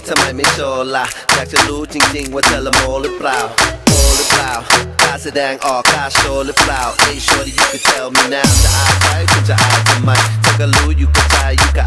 ทำไมไม่โชว์ล่ะอยากจะรู้จริงๆว่าเธอละโมหรือเปล่าโมหรือเปล่ากล้าแสดงออกกล้าโชว์หรือเปล่า Hey shorty you can tell me now จะอายใครคุณจะอายทำไมเธอก็รู้อยู่กับใจ You